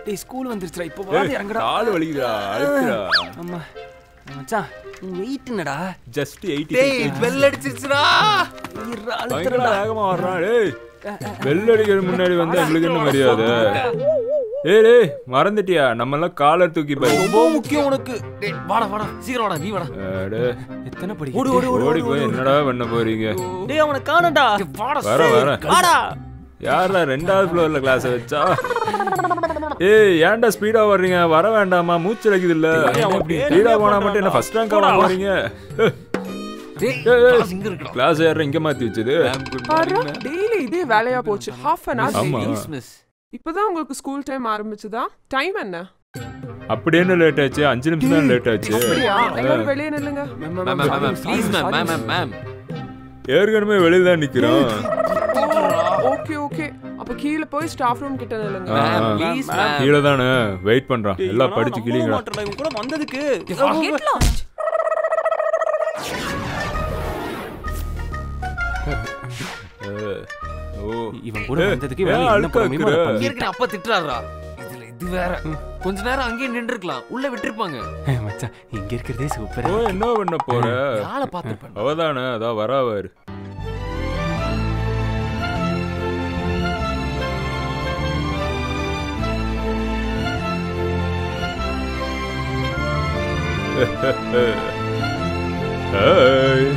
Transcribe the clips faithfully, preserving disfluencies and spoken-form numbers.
டேய் ஸ்கூல் வந்துருச்சுடா இப்போ வாடி இறங்கடா. கால் வலிக்குதா அழுத்துடா. அம்மா மச்சான் நீ வெயிட் என்னடா? ஜஸ்ட் எண்பது. டேய் பெல் அடிச்சிருச்சுடா. இருடா பயங்கர அழுத்துறடா. வேகமா வர்றான் டேய். பெல் அடிக்கிற முன்னாடி வந்து எங்களுக்கு என்ன மரியாதை? ஏய் டேய் மறந்துட்டியா நம்ம எல்லாம் காலர் தூக்கி பாரு. ரொம்ப முக்கியம் உனக்கு. டேய் வாடா வாடா சீக்கிரம் வாடா நீ வாடா. அட எத்தனை படி? ஓடு ஓடு ஓடு. ஓடி போய் என்னடா பண்ண போறீங்க? டேய் அவனை காணோம்டா. வாடா வர வர. வாடா. யாரா ரெண்டாவது ஃப்ளோர்ல கிளாஸ் வச்சா? ஏய் ஏன்டா ஸ்பீடா வர்றீங்க? வர வேண்டாமா? மூச்சு அடிக்குது இல்ல. ஸ்பீடா போனா மட்டும் என்ன ஃபர்ஸ்ட் ரேங்க் ஆக போறீங்க? டேய் கிளாஸ் இங்க இருக்குடா. கிளாஸ் யார இங்க மாத்தி வச்சது? டெய்லி இதே வேலையா போச்சு. ஹாஃப் அன் ஹவர் ஆமா. Please miss. இப்பதான் உங்களுக்கு ஸ்கூல் டைம் ஆரம்பிச்சதா? டைம் என்ன? அப்படி என்ன லேட் ஆச்சு? அஞ்சு நிமிஷம் தான் லேட் ஆச்சு. அப்படியா? எல்லாரும் வெளியே நில்லுங்க. Ma'am ma'am ma'am please ma'am ma'am ma'am ma'am. ஏற்கனவே வெளியில தான் நிக்கிறோம். Okay okay. அப்ப கீழ போய் ஸ்டாஃப் ரூம் கிட்ட நில்லுங்க. Ma'am please ma'am. கீழ தானே வெயிட் பண்றான். எல்லாம் படிச்சு கிளிங்கடா. இவன் கூட வந்ததுக்கு கெட்லாம். ஓ இவன் கூட வந்ததுக்கு ஏன் இவன் என்ன அழுக்கா பண்ணுமோ இருக்குற? அதை பண்ணி. ஏற்கனவே அப்பா திட்டுறாரா? இதுல இது வேற. கொஞ்ச நேரம் அங்கேயே நின்றுக்கலாம். உள்ள விட்டுருப்பாங்க. ஏய் மச்சான் இங்க இருக்கிறதே சூப்பரா. ஓ என்ன பண்ண போற? யாரை பார்த்திருப்பேன்? அவதானே அதா வராவாரு. ஹாய்.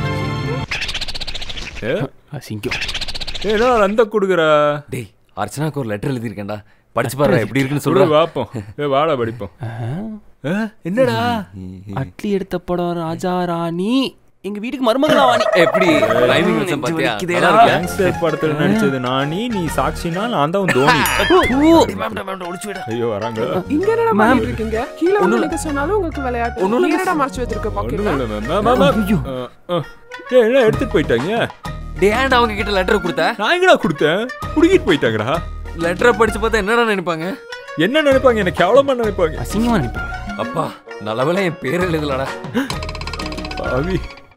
ஏ அசிங்கம். ஏன்னா அந்த குடுக்குறா. டேய் அர்ச்சனாக்கு ஒரு லெட்டர் எழுதி இருக்கேன்டா. படிச்சு பாரு எப்படி இருக்குன்னு சொல்ற சொல்றா. பாப்போம். ஏ வாடா படிப்போம். ஆ? என்னடா அட்லி எடுத்த படம் ராஜா ராணி எங்க வீட்டுக்கு மருமகளா வாணி. எப்படி ரைமிங் வச்ச பாத்தியா? வலிக்குதேடா. கேங்ஸ்டர் படத்துல நடிச்சது நானி, நீ சாக்ஷினா, நான் தான் தோனி. மேம் மேம் ஒளிச்சு விட. ஐயோ வராங்க. இங்க என்னடா பண்ணிட்டு இருக்கீங்க? கீழ வந்து நிக்க சொன்னாலும் உங்களுக்கு விளையாட்டு. ஒண்ணும் இல்ல. என்னடா மறைச்சு வச்சிருக்க ஒண்ணும் பாக்கெட்ல? இல்ல மேம். Ma'am ma'am. ஏய் என்ன எடுத்துட்டு போயிட்டாங்க? டேய் ஏன்டா அவங்க கிட்ட லெட்டர் கொடுத்த? நான் எங்கடா கொடுத்தேன்? புடிக்கிட்டு போயிட்டாங்கடா. லெட்டரை படிச்சு பார்த்தா என்னடா நினைப்பாங்க? என்ன நினைப்பாங்க? என்ன கேவலமா நினைப்பாங்க. அசிங்கமா நினைப்பாங்க. அப்பா நல்லவேளை என் பேர் எழுதலடா. பாவி.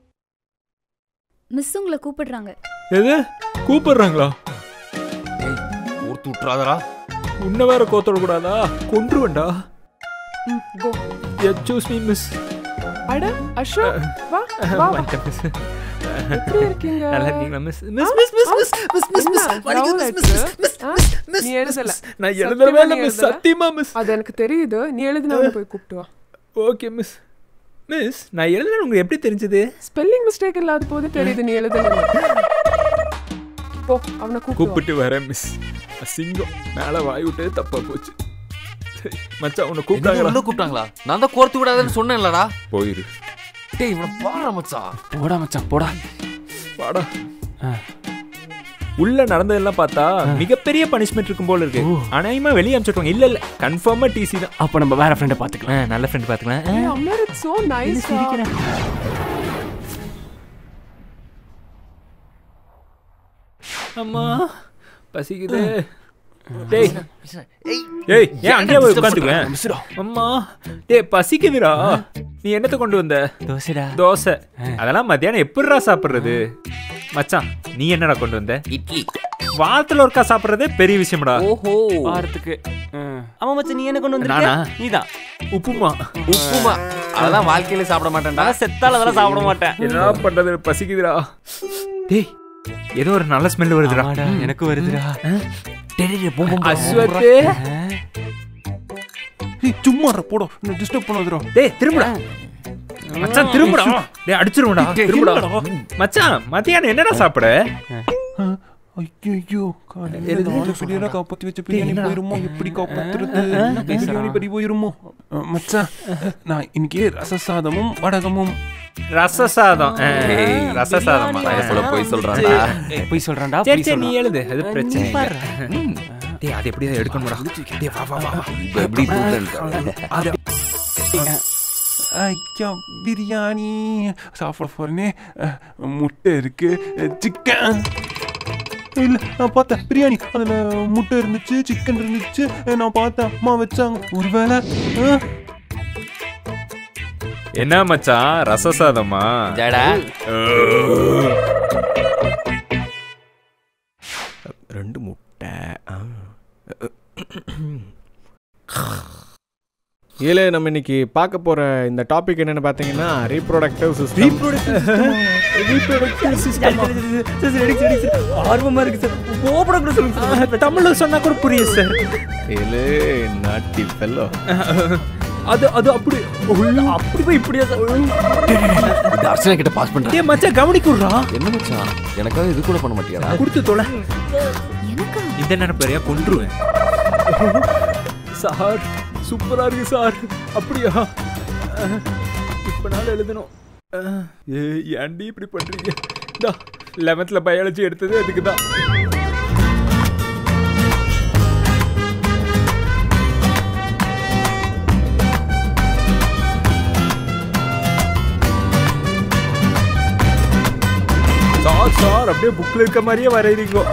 மிஸ் உங்களை கூப்பிடுறாங்க. எது கூப்பிடுறாங்களா? டேய் ஊர்த்து விட்டுறாதடா. உன்ன வேற கோத்தட கூடாதா? கொன்றுவேண்டா. கோ. Excuse me miss. அட அசோக் வா வா. எப்படி இருக்கீங்க? நல்லா இருக்கீங்களா miss? Miss miss miss miss miss miss miss வலிக்குது மிஸ் மிஸ் மிஸ் மிஸ். நீ எழுதல. நான் எழுதவே இல்ல மிஸ். சத்தியமா மிஸ். அது எனக்கு தெரியுது. நீ எழுதினவன போய் கூப்பிட்டு வா. Okay miss. மிஸ் நான் எழுதுறது உங்களுக்கு எப்படி தெரிஞ்சது? ஸ்பெல்லிங் மிஸ்டேக் இல்லாத போது தெரியுது நீ எழுதல. போ அவனை கூப்பிட்டு கூப்பிட்டு வரேன் மிஸ். அசிங்கம் மேல வாய் விட்டது தப்பா போச்சு. மச்சான் உன்னை கூப்பிட்டாங்களா? உள்ள கூப்பிட்டாங்களா? நான் தான் கோர்த்து விடாதன்னு சொன்னேன்லடா. போயிரு. டேய் இவனை பாறா மச்சான். போடா மச்சான் போடா. வாடா. உள்ள நடந்ததெல்லாம் பார்த்தா மிகப்பெரிய பனிஷ்மென்ட் இருக்கும் போல இருக்கு. அனைமா வெளிய அனுப்பிச்சிடுவாங்க. இல்ல இல்ல கன்ஃபார்மா டிசி தான். அப்ப நம்ம வேற ஃப்ரெண்ட பாத்துக்கலாம். நல்ல ஃப்ரெண்ட் பாத்துக்கலாம். Hey, Amar, it's so nice. அம்மா பசிக்குதே. டேய் ஏய் ஏன் அங்கே போய் உட்கார்ந்துக்க? அம்மா டேய் பசிக்குதுடா. நீ என்னத்த கொண்டு வந்த? தோசைடா. தோசை. அதெல்லாம் மத்தியானம் எப்படிடா சாப்பிடுறது? மச்சான் நீ என்னடா கொண்டு வந்த? இட்லி. வாரத்துல ஒருக்கா சாப்பிடுறதே பெரிய விஷயம்டா. ஓஹோ வாரத்துக்கு. ஆமா மச்சான் நீ என்ன கொண்டு வந்திருக்க? நீதான். உப்புமா. உப்புமா. அதெல்லாம் வாழ்க்கையில சாப்பிட மாட்டேன்டா. செத்தால அதெல்லாம் சாப்பிட மாட்டேன். என்ன பண்றது பசிக்குதுடா. டேய் ஏதோ ஒரு நல்ல ஸ்மெல் வருதுடா. எனக்கு வருதுடா. டேய் டேய் போ போ. அஸ்வத்தே டேய் சும்மா போடா. என்ன டிஸ்டர்ப் பண்ணாதடா. டேய் திரும்புடா. மச்சான் திரும்புடா. டேய் அடிச்சிருவோம்டா. திரும்புடா. மச்சான் மத்தியானம் என்னடா சாப்பிட? ஐயோ காலையில பிரியாணி காப்பாத்தி வச்ச பிரியாணி போயிருமோ? எப்படி காப்பாத்துறது? பிரியாணி பறி போயிருமோ? மச்சான் நான் இன்னைக்கு ரச சாதமும் வடகமும். ரச சாதம். ரச சாதம் சொல்ல போய் சொல்றான்டா. போய் சொல்றான்டா. சரி சரி நீ எழுது. அது பிரச்சனை இல்ல. டேய் அது எப்படியா எடுக்கணும்டா. டேய் வா வா வா. எப்படி தூக்குறேன்? ஐயா பிரியாணி சாப்பிட போறேனே. முட்டை இருக்கு, சிக்கன் இல்ல நான் பார்த்தேன் பிரியாணி. அதுல முட்டை இருந்துச்சு, சிக்கன் இருந்துச்சு. நான் பார்த்தேன் அம்மா வச்சாங்க. ஒருவேளை என்ன மச்சான் ரச சாதமா? ஜடா ரெண்டு முட்டை. ஏலே நம்ம இன்னைக்கு பார்க்க போற இந்த டாபிக் என்னன்னு பாத்தீங்கன்னா ரீப்ரொடக்டிவ் சிஸ்டம். ரீப்ரொடக்டிவ் சிஸ்டம் ஆர்வமா இருக்கு சார். ஓபனா கூட சொல்லுங்க சார். தமிழ்ல சொன்னா கூட புரியுது சார். ஏலே நாட்டி ஃபெல்லோ. அது அது அப்படி அப்படி போய் இப்படியா சார். இது அர்ச்சனா கிட்ட பாஸ் பண்றேன். டேய் மச்சான் கவனிக்குறா. என்ன மச்சான் எனக்காக இது கூட பண்ண மாட்டியாடா? குடுத்து தொலை. இந்த நினைப்பறியா கொன்றுவேன். சார் சூப்பரா இருக்கு சார். அப்படியா? இப்ப நாள் எழுதணும். ஏன்டி இப்படி பண்றீங்க? லெவன்த்ல பயாலஜி எடுத்தது அதுக்கு தான். சார் சார் அப்படியே புக்ல இருக்க மாதிரியே வரையறீங்க.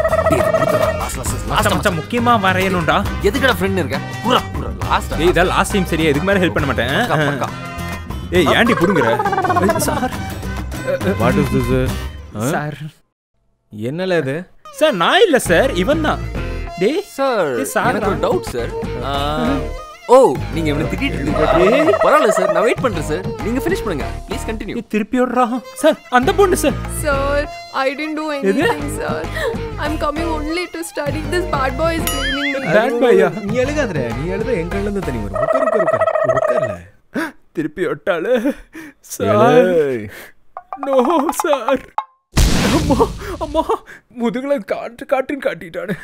முக்கியமா வரையணும்டா. எதுக்குடா ஃப்ரெண்ட் இருக்க? புரா புரா லாஸ்ட். ஏய் இத லாஸ்ட் டைம் சரியா இதுக்கு மேல ஹெல்ப் பண்ண மாட்டேன். ஏய் ஏன்டி புடுங்கற? Sir what is this? Sir என்னல இது? சார் நான் இல்ல சார் இவன் தான். டேய் சார் சார் எனக்கு ஒரு டவுட் சார். ஓ நீங்க என்ன திட்டிட்டு இருக்கீங்க? பரவாயில்லை சார் நான் வெயிட் பண்றேன் சார். நீங்க finish பண்ணுங்க ப்ளீஸ் கண்டினியூ. திருப்பி ஓடுறா சார். அந்த பொண்ணு sir. Sir, I didn't do anything, sir. I'm coming only to study. This bad boy is blaming me. Bad boy யா? நீ எழுதாதே. நீ எழுத எங்க இருந்து தனி வரும். உட்கார் உட்கார் உட்கார். உட்கார்ல. திருப்பி ஓட்டாளே. சார். No sir. அம்மா அம்மா முதுகுல காட்டு காட்டுன்னு காட்டிட்டானே.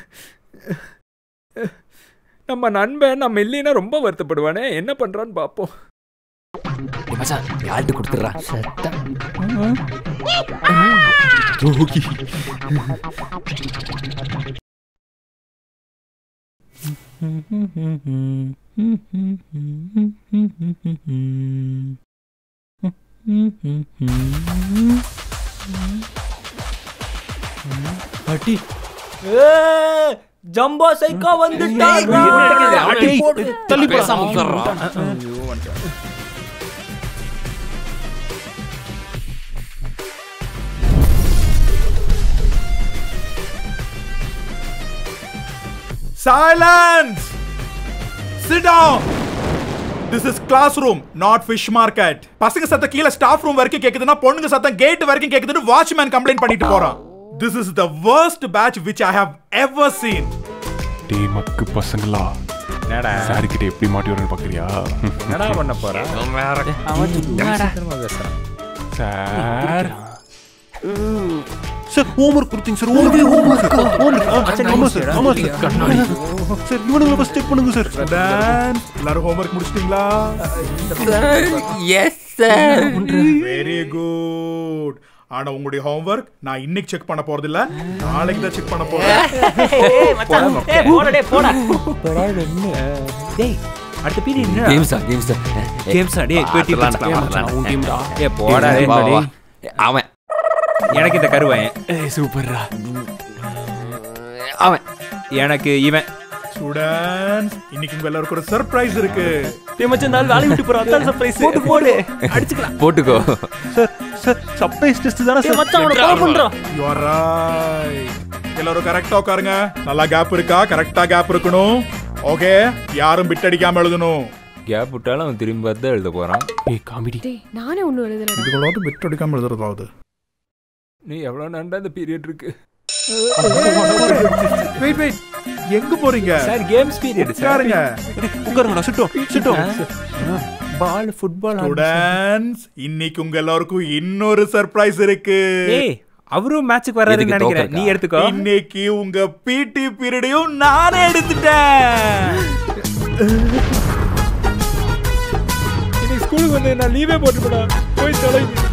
நம்ம நண்பன் நம்ம இல்லைன்னா ரொம்ப வருத்தப்படுவானே. என்ன பண்றான்னு பாப்போம். மச்சான் யார்ட்ட கொடுத்துறா? சத்தம். தூக்கி. அடி. ஏய் ஜம்போ சைக்கோ வந்துட்டா. தள்ளி பேசாம உட்கார்றா. Silence! Sit down! This is classroom, not fish market. பசங்க சத்தம் கீழ ஸ்டாஃப் ரூம் வரைக்கும் கேக்குதுன்னா பொண்ணுங்க சத்தம் கேட் வரைக்கும் கேக்குதுன்னு வாட்ச்மேன் கம்ப்ளைண்ட் பண்ணிட்டு போறான். This is the worst batch which I have ever seen. டேய் மக்கு பசங்களா. என்னடா சார் கிட்ட எப்படி மாட்டி வரணும் பாக்குறியா? என்னடா பண்ண போறா? அவன் சும்மாடா. சார் சார் ஹோம்வொர்க் கொடுத்தீங்க சார். ஹோம்வொர்க் ஹோம்வொர்க் ஹோம்வொர்க் ஆமா சார் ஆமா சார் கண்ணாடி சார் இவனுங்களை ஃபர்ஸ்ட் செக் பண்ணுங்க சார். Then எல்லாரும் ஹோம்வொர்க் முடிச்சிட்டீங்களா? Yes sir. Very good. ஆனா உங்களுடைய ஹோம்வொர்க் நான் இன்னைக்கு செக் பண்ண போறது இல்ல, நாளைக்கு தான் செக் பண்ண போறேன். ஏய் மச்சான் ஏய் போடா டேய் போடா. போடா என்ன? டேய் அடுத்த பீரியட் என்ன? கேம்ஸா கேம்ஸா கேம்ஸா டேய் பேட்டி பண்ணலாம். உன் டீம்டா. ஏய் போடா டேய். அவன் எனக்கு இந்த கருவாயன். ஏய் சூப்பர்ரா. அவன் எனக்கு இவன். ஸ்டூடண்ட்ஸ் இன்னைக்கு உங்க எல்லாருக்கும் ஒரு சர்ப்ரைஸ் இருக்கு. டேய் மச்சான் நாள் வேலை விட்டு போறா. அதான் சர்ப்ரைஸ். போடு போடு அடிச்சுக்கலாம். போட்டுக்கோ. சார் சார் சர்ப்ரைஸ் டெஸ்ட் தான சார். மச்சான் அவன கால் பண்றா. You are right. எல்லாரும் கரெக்ட்டா உட்காருங்க. நல்லா கேப் இருக்கா? கரெக்ட்டா கேப் இருக்கணும். ஓகே யாரும் பிட் அடிக்காம எழுதணும். கேப் விட்டாலும் அவன் திரும்பி பார்த்து தான் எழுத போறான். ஏய் காமெடி. டேய் நானே ஒண்ணு எழுதலடா. இதுக்குள்ளாவது பிட் அடிக்காம எழுதுறதாவது. நீ எவ்வளவு நண்டா இந்த பீரியட் இருக்கு? வெயிட் வெயிட் எங்க போறீங்க? Sir games period sir. உட்காருங்க. உட்காருங்கடா சிட்டோம் சிட்டோம். பால் ஃபுட்பால். ஸ்டூடண்ட்ஸ் இன்னைக்கு உங்க எல்லாருக்கும் இன்னொரு சர்ப்ரைஸ் இருக்கு. ஏய் அவரும் மேட்ச்சுக்கு வராருன்னு நினைக்கிறேன். நீ எடுத்துக்கோ. இன்னைக்கு உங்க பிடி பீரியடையும் நானே எடுத்துட்டேன். இன்னைக்கு ஸ்கூலுக்கு வந்து நான் லீவே போட்டுட்டேன். போய் தொலைங்க.